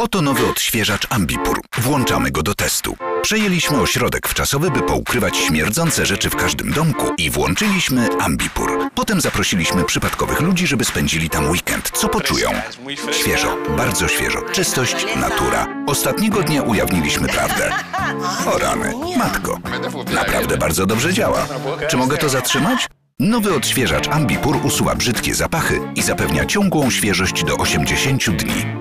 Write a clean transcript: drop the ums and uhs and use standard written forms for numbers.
Oto nowy odświeżacz Ambipur. Włączamy go do testu. Przejęliśmy ośrodek wczasowy, by poukrywać śmierdzące rzeczy w każdym domku i włączyliśmy Ambipur. Potem zaprosiliśmy przypadkowych ludzi, żeby spędzili tam weekend. Co poczują? Świeżo, bardzo świeżo. Czystość, natura. Ostatniego dnia ujawniliśmy prawdę. O rany, matko. Naprawdę bardzo dobrze działa. Czy mogę to zatrzymać? Nowy odświeżacz Ambipur usuwa brzydkie zapachy i zapewnia ciągłą świeżość do 80 dni.